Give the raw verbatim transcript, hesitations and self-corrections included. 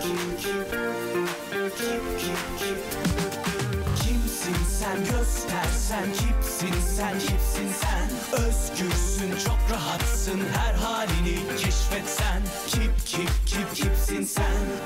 Kimsin sen, göstersen kimsin sen, kimsin sen? Özgürsün, çok rahatsın, her halini keşfetsen. Kip kip kip kimsin sen?